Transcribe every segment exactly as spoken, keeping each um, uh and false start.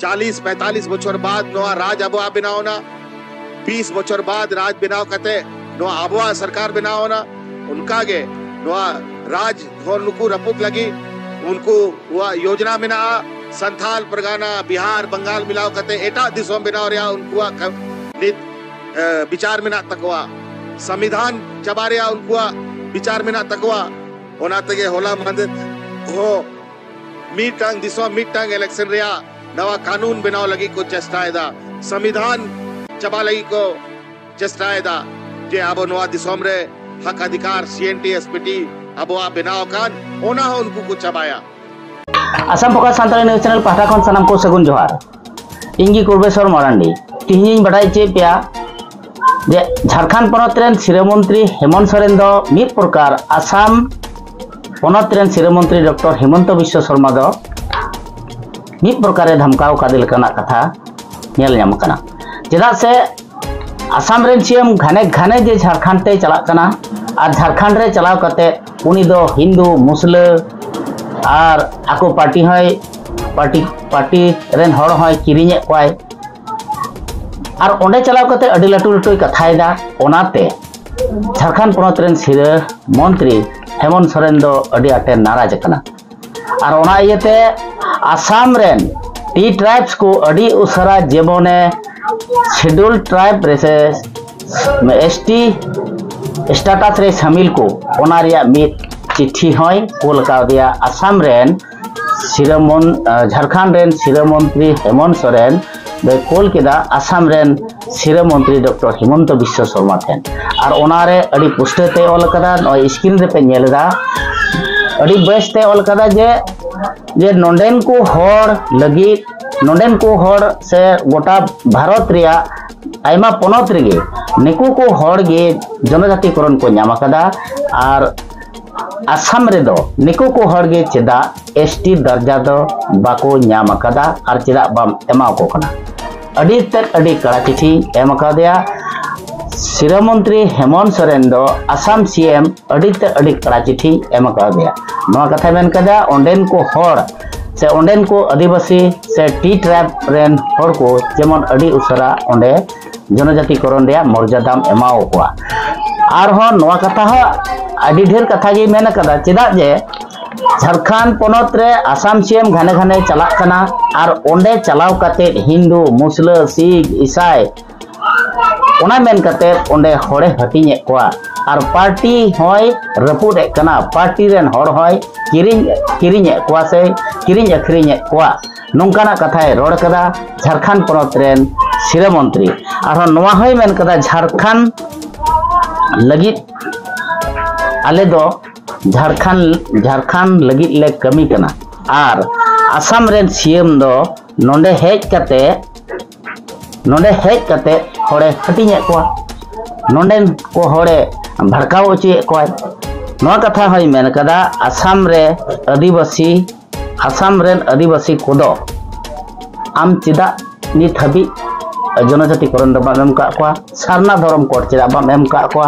चालीस पैंतालीस बचर बाद नोआ राज आबो बनावना बीस बचर बाद राज बनाव कते नोआ आबो सरकार बनावना उनका गे नोआ राज होर नुकु रपुक लगी उनको हुआ योजना मिना संथाल परगाना बिहार बंगाल मिलाव कते एटा दिसोम बनाव रिया उनको नित विचार मिना तकवा संविधान चबा रिया उनको विचार मिना तकवा ओना तगे होला मंद हो मीटांग दिसो मीटांग इलेक्शन रिया नवा कानून बनाव लगी को चेष्टाएदा संविधान चबा लगी को चेष्टाएदा जे आबो नवा दिसोम रे हक अधिकार सीएनटी एसपीटी आबो आ बनाव कान ओना हो उनको को चबाया आसाम पका सानताली न्यूज चैनल पाठा खन सानाम को सगुन जोहार इंगी कुर्बेश्वर मारांडी तिहिं बड़ाई चे पिया जे झारखंड पनत रेन सिरा मंत्री हेमंत सोरेन दो मिद प्रकार आसाम पनत रेन सिरा मंत्री डॉक्टर हिमंत बिश्व शर्मा दो मिद प्रकार धमकाव कादिल कना कथा नेल ᱧᱟᱢ कना चेदा से आसाम रेन सीएम घाने घाने जे झारखंड ते चला कना और झारखंड रे चलाव कते उनी दो हिंदू मुस्लिम और आको पार्टी है पार्टी पार्टी रेन हर है किरिnye कोय और ओंडे चलाव कते अडी लटू लटू कथायदा ओनाते झारखंड पनत रेन सिरा मंत्री हेमंत सोरेन दो अडी आटे नाराज कना और ओना इयते आसाम रेन टी ट्राइब्स को अडी उसरा जेबोने शेड्यूल ट्राइब रेसे एसटी स्टेटस रे शामिल को ओना रिया मिद चिट्ठी होय कोलका दिया आसाम रेन सिरामन झारखंड रेन सिरा मंत्री हेमंत सोरेन बे कोल केदा आसाम रेन सिरा मंत्री डॉक्टर हिमंत बिश्व शर्मा ठेन और ओनारे अडी पुष्टे ते ऑल कदा नय स्क्रीन रे पे नेलदा अडी बेस ते ऑल कदा जे जे नोंडेन को हर लगी नोंडेन को हर से गोटा भारत रिया आयमा पनत रेगे निकु को हर गे जनजातिकरण को ᱧᱟᱢ कदा और आसाम रे दो निकु को हर गे चेदा एसटी दर्जा दो बाको ᱧᱟᱢ कदा और चेदा बाम एमाव को कना अडी तक अडी कड़ा चिठी एम कदिया सिरा मंत्री हेमंत सोरेन दो आसाम सीएम अडी तक अडी कड़ा चिठी एम कदिया नवा कथा मेन कदा ओंडेन को हर से ओंडेन को आदिवासी से टी ट्राइब रेन हर को जेमन अडी उसरा ओंडे जनजातिकरण रे मर्यादाम एमाव को और हो नवा कथा हो अडी ढेर कथा गे मेन कदा चेदा जे झारखंड पनत रे आसाम सीएम घाने घाने चला कना और ओंडे चलाव कते हिंदू मुस्लिम सिख ईसाई ओना मेन कते ओंडे हड़े हटिnye कोआ और पार्टी होय रपुदे कना पार्टी रेन हड़ होय किरिंग किरिnye कोआ से किरिंग अखरिnye कोआ नोंकाना कथाय रोड कदा झारखंड पनत रेन सिरा मंत्री और नवा होय मेन कदा झारखंड लगित आले दो झारखंड झारखंड लगित ले कमी कना और आसाम रेन सीएम दो नोंडे हेज कते नोंडे हेज कते हड़े हटिnye कोआ नोंडेन को हड़े भड़काव चे कोय नवा कथा होय मेन कदा आसाम रे आदिवासी आसाम रेन आदिवासी कोदो आम चेदा नित हबी जनजातिकरण दबा एम का कोआ सारना धर्म कोड चेदा बा एम का कोआ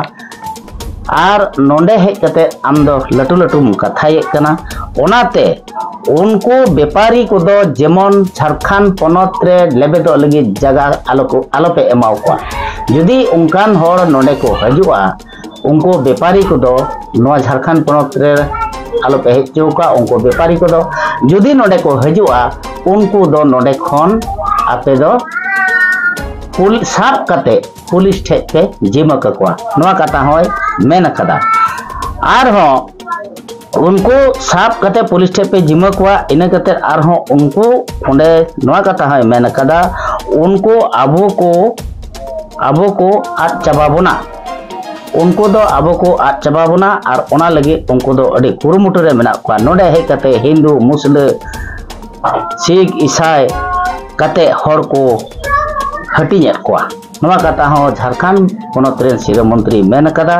और नोंडे हेज कते आम दो लटू लटू कथाये कना ओनाते उनको व्यापारी को दो जेमन झारखंड पनत रे लेबे दो लगी जगह आलो को आलो पे एमाव को यदि उनकान हर नोंडे को हजुआ उनको व्यापारी को दो नवा झारखंड पनत रे आलो पे हेचो का उनको व्यापारी को दो यदि नोंडे को हजुआ उनको दो नोंडे खन आपे दो पुलिस साब कते पुलिस ठे पे जिमा ककवा नवा कथा होय मेन कदा आर हो उनको साब कते पुलिस ठे पे जिमा कवा इन कते आर हो उनको ओंडे नवा कथा होय मेन कदा उनको आबो को आबो को आद चबाबोना उनको दो आबो को आद चबाबोना और ओना लगी उनको दो अडी कुरुमुटु रे मेना कवा नोंडे हे कते हिंदू मुस्लिम सिख ईसाई कते हर को हटिnye कोआ नवा कथा हो झारखंड पनत रेन सिरा मंत्री मेन कदा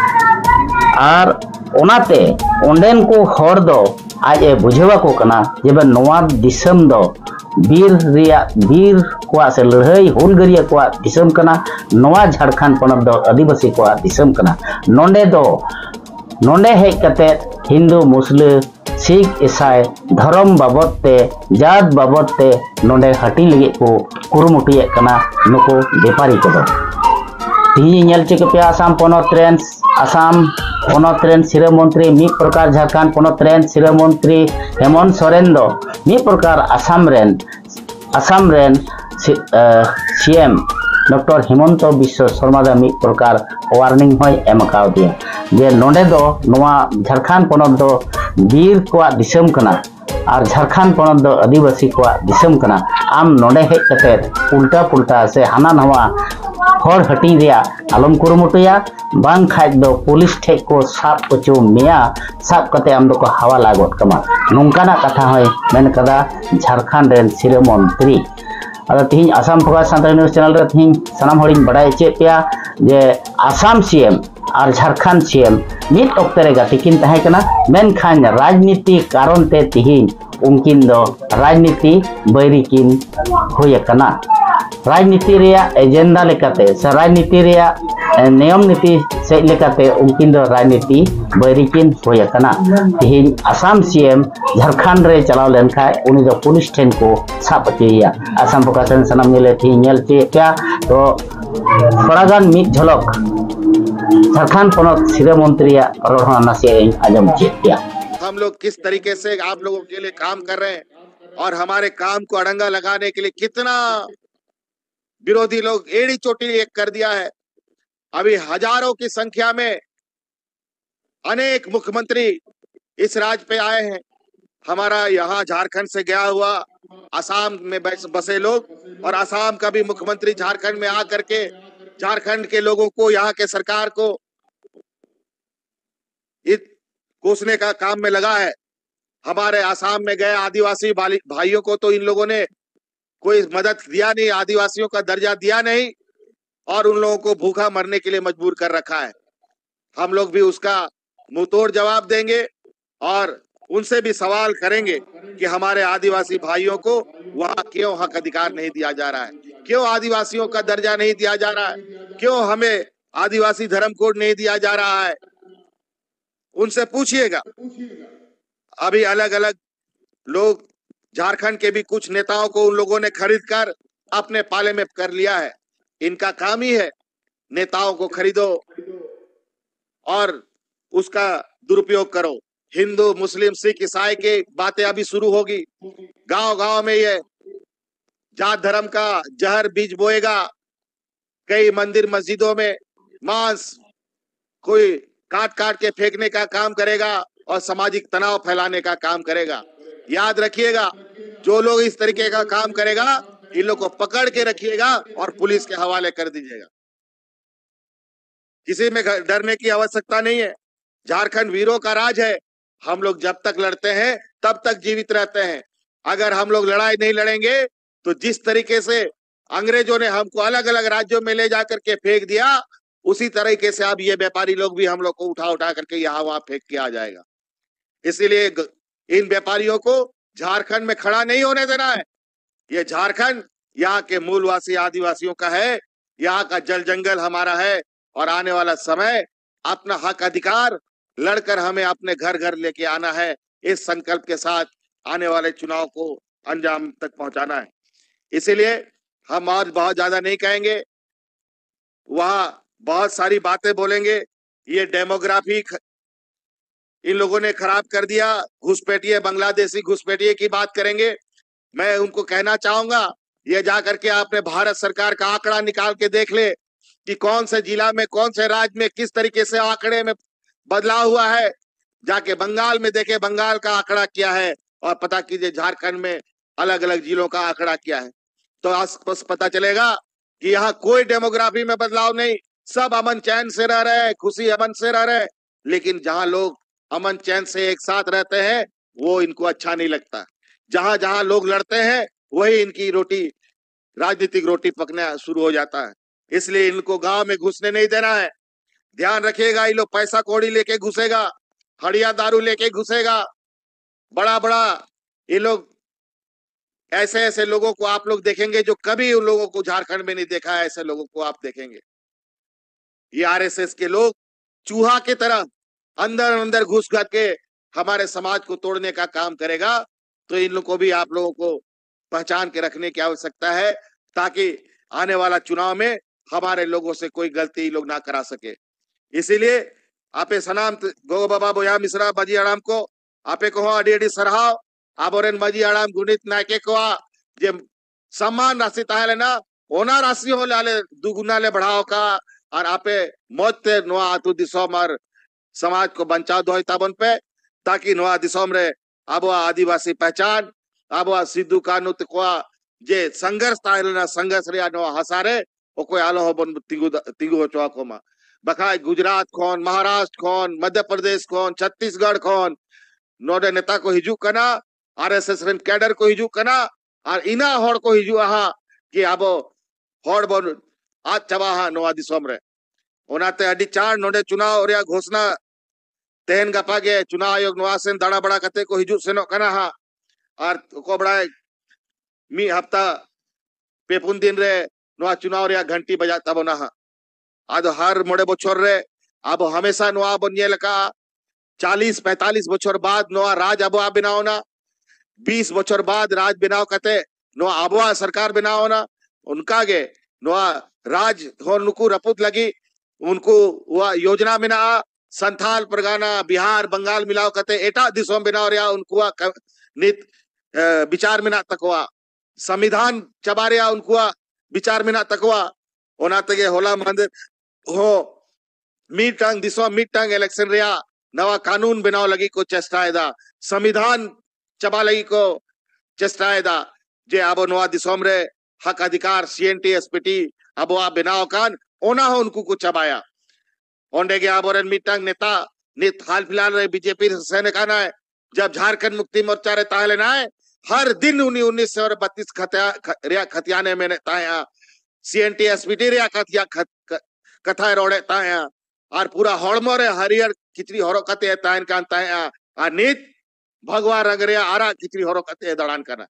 और ओनाते ओंडेन को हर दो आज ए बुझेवा को कना जेबे नवा दिसम दो बीर रिया बीर कोआ से लड़ाई हुलगरिया कोआ दिसम कना नवा झारखंड पनत दो आदिवासी कोआ दिसम कना नोंडे दो नोंडे हेज कते हिंदू मुस्लिम सिख ईसाई धर्म बाबदते जात बाबदते नोडे हटी लगे को कुरुमुटिये कना नुको बेपारी को तीन नेल चेक पे आसाम पनत रेन आसाम पनत रेन सिरा मंत्री मी प्रकार झारखंड पनत रेन सिरा मंत्री हेमंत सोरेन दो मी प्रकार आसाम रेन आसाम रेन सीएम डॉक्टर हिमंत बिश्व शर्मा दा मी प्रकार वार्निंग होय एम काव दिया जे नोडे दो नोआ झारखंड पनत दो बीर को दिसम कना और झारखंड पनत दो आदिवासी को दिसम कना आम नोडे हेज कते उल्टा पुल्टा से हाना नवा हर हटी दिया आलम कुरुमुटुया बांग खाज दो पुलिस ठे को साब पचो मिया साब कते आम दो को हवा लागत कमा नोंकाना कथा होय मेन कदा झारखंड रेन सिरा मंत्री अदा तीन Assam focus Santali news channel रे तीन सनाम हरिन बड़ाई चे पिया जे आसाम सीएम और झारखंड सीएम मित ऑक्टे रे गातिकिन तहे कना मेनखान राजनीति कारण ते तिहिन उनकिन दो राजनीति बैरिकिन होय कना राजनीति रिया एजेंडा लेकाते से राजनीति रिया नियम नीति से लेकाते उनकिन दो राजनीति बैरिकिन होय कना तिहिन आसाम सीएम झारखंड रे चलाव लेन खाय उनी दो पुलिस ठेन को सापतिया आसाम प्रकाशन सनम नेले थी नेल चे क्या तो थोड़ागान मित झलक झारखंड पनत सिरा मंत्रिया रोहना नासे आजम चे क्या हम लोग किस तरीके से आप लोगों के लिए काम कर रहे हैं और हमारे काम को अड़ंगा लगाने के लिए कितना विरोधी लोग एड़ी चोटी एक कर दिया है। अभी हजारों की संख्या में अनेक मुख्यमंत्री इस राज्य पे आए हैं। हमारा यहाँ झारखंड से गया हुआ असम में बसे लोग और असम का भी मुख्यमंत्री झारखंड में आकर के झारखंड के लोगों को यहाँ के सरकार को कोसने का काम में लगा है। हमारे असम में गए आदिवासी भाइयों को तो इन लोगों ने कोई मदद दिया नहीं, आदिवासियों का दर्जा दिया नहीं और उन लोगों को भूखा मरने के लिए मजबूर कर रखा है। हम लोग भी उसका मुंहतोड़ जवाब देंगे और उनसे भी सवाल करेंगे कि हमारे आदिवासी भाइयों को वहाँ क्यों हक अधिकार नहीं दिया जा रहा है, क्यों आदिवासियों का दर्जा नहीं दिया जा रहा है, क्यों हमें आदिवासी धर्म कोड नहीं दिया जा रहा है। उनसे पूछिएगा। अभी अलग अलग लोग झारखंड के भी कुछ नेताओं को उन लोगों ने खरीद कर अपने पाले में कर लिया है। इनका काम ही है नेताओं को खरीदो और उसका दुरुपयोग करो। हिंदू मुस्लिम सिख ईसाई की बातें अभी शुरू होगी। गांव गांव में ये जात धर्म का जहर बीज बोएगा। कई मंदिर मस्जिदों में मांस कोई काट काट के फेंकने का काम करेगा और सामाजिक तनाव फैलाने का काम करेगा। याद रखिएगा, जो लोग इस तरीके का काम करेगा इन लोग को पकड़ के रखिएगा और पुलिस के हवाले कर दीजिएगा। किसी में डरने की आवश्यकता नहीं है। झारखंड वीरों का राज है। हम लोग जब तक लड़ते हैं तब तक जीवित रहते हैं। अगर हम लोग लड़ाई नहीं लड़ेंगे तो जिस तरीके से अंग्रेजों ने हमको अलग अलग राज्यों में ले जाकर के फेंक दिया, उसी तरीके से अब ये व्यापारी लोग भी हम लोग को उठा उठा करके यहाँ वहां फेंक के आ जाएगा। इसीलिए इन व्यापारियों को झारखंड में खड़ा नहीं होने देना है। ये झारखंड यहाँ के मूलवासी आदिवासियों का है, यहाँ का जल जंगल हमारा है और आने वाला समय अपना हक अधिकार लड़कर हमें अपने घर घर लेके आना है। इस संकल्प के साथ आने वाले चुनाव को अंजाम तक पहुंचाना है। इसीलिए हम आज बहुत ज्यादा नहीं कहेंगे, वहां बहुत सारी बातें बोलेंगे। ये डेमोग्राफी इन लोगों ने खराब कर दिया। घुसपैठिए बांग्लादेशी घुसपैठिए की बात करेंगे। मैं उनको कहना चाहूंगा, ये जाकर के आपने भारत सरकार का आंकड़ा निकाल के देख ले कि कौन से जिला में कौन से राज्य में किस तरीके से आंकड़े में बदलाव हुआ है। जाके बंगाल में देखे बंगाल का आंकड़ा क्या है और पता कीजिए झारखंड में अलग अलग जिलों का आंकड़ा क्या है। तो आसपास पता चलेगा कि यहाँ कोई डेमोग्राफी में बदलाव नहीं, सब अमन चैन से रह रहे हैं, खुशी अमन से रह रहे हैं। लेकिन जहां लोग अमन चैन से एक साथ रहते हैं वो इनको अच्छा नहीं लगता। जहां जहां लोग लड़ते हैं वही इनकी रोटी राजनीतिक रोटी पकना शुरू हो जाता है। इसलिए इनको गांव में घुसने नहीं देना है। ध्यान रखिएगा, ये लोग पैसा कौड़ी लेके घुसेगा, हड़िया दारू लेके घुसेगा, बड़ा बड़ा ये लोग ऐसे ऐसे लोगों को आप लोग देखेंगे जो कभी उन लोगों को झारखंड में नहीं देखा है। ऐसे लोगों को आप देखेंगे। ये आरएसएस के लोग चूहा की तरह अंदर अंदर घुस कर के हमारे समाज को तोड़ने का काम करेगा, तो इन लोगों को भी आप लोगों को पहचान के रखने की आवश्यकता है, ताकि आने वाला चुनाव में हमारे लोगों से कोई गलती लोग ना करा सके। इसीलिए आपे सनाम गो बाबा बोया मिश्रा मजी आराम को आपे को अडी अडी सरहाव आबोरेन मजी आराम गुणित नायके को जे सम्मान राशि ताहले ना ओना राशि हो लाले दुगुना ले बढ़ाओ का और आपे मौते नोआ आतु दिसोम और समाज को बंचा दो ताबन पे, ताकि नोआ दिसोम रे आबो आदिवासी पहचान आबो सिद्धू कानू तकोआ जे संघर्ष ताहले ना संघर्ष रे नोआ हसारे ओ कोई आलो हो बन तिगु तिगु चोआ को मा बखाय गुजरात खोन महाराष्ट्र खोन मध्य प्रदेश खोन छत्तीसगढ़ खोन नोडे नेता को हिजू कना आरएसएस रेन कैडर को हिजू कना और इना होड़ को हिजू आहा कि आबो होड़ बन आज चबाहा नोआ दिसोम रे ओनाते अडी चार नोडे चुनाव रे घोषणा तेहन गपा गे चुनाव आयोग नोआ सेन दाड़ा बड़ा कते को हिजू सेनो कना हा और को बड़ा मी हफ्ता पेपुन दिन रे नोआ चुनाव रे घंटी बजा तबना हा आज हर मोड़े बछर रे अब हमेशा नोआ बनिए लका चालीस पैंतालीस बछर बाद नोआ राज आबोआ बनाओ ना बीस बछर बाद राज बनाओ कते नोआ आबोआ सरकार बनाओ ना उनका गे नोआ राज हो नुकु रपुत लगी उनको वह योजना बिना संथाल परगाना बिहार बंगाल मिलाओ कते एटा दिसों बनाओ रिया उनको नित विचार मिना तकवा संविधान चबा रिया उनको विचार मिना तकवा ओना तगे होला मंदिर हो मीटंग दिसो मीटंग इलेक्शन रिया नवा कानून बनाओ लगी को चेष्टाएदा संविधान चबा लगी को चेष्टाएदा जे आबो नवा दिसोम रे हक अधिकार सीएनटी एसपीटी आबो आ बनाओ कान ओना हो उनको को चबाया ओंडे गे आबोरन मीटंग नेता नित हाल फिलहाल रे बीजेपी सेने का ना जब झारखंड मुक्ति मोर्चा रे ताहले ना हर दिन उन्नी उन्नीस सौ बत्तीस खतिया रिया खतियाने में ताया सीएनटी एसपीटी रिया कथिया कथा रोड़े ताया और पूरा हड़मो रे हरियर खिचड़ी हरो कते तायन कान ताया आ नित भगवा रंग रे आरा खिचड़ी हरो कते दड़ान करना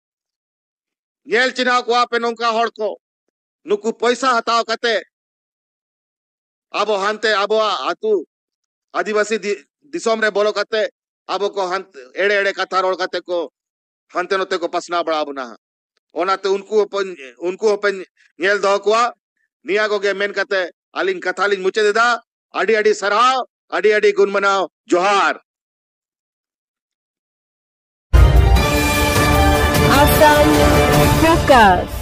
येल चिनाव को आपे नोंका हड़ को नुकु पैसा हताव कते आबो हंते आबो आतु आदिवासी दि, दिसोम रे बोलो कते आबो को हंत एड़े एड़े कथा रोड़ कते को हंते नोते को पसना बड़ा बुना ओनाते उनको अपन उनको अपन येल दो को निया को गे मेन कते आलिंग कथालिंग मुचे देदा अडी अडी सरहाव अडी अडी गुण मनाओ जोहार Assam Focus.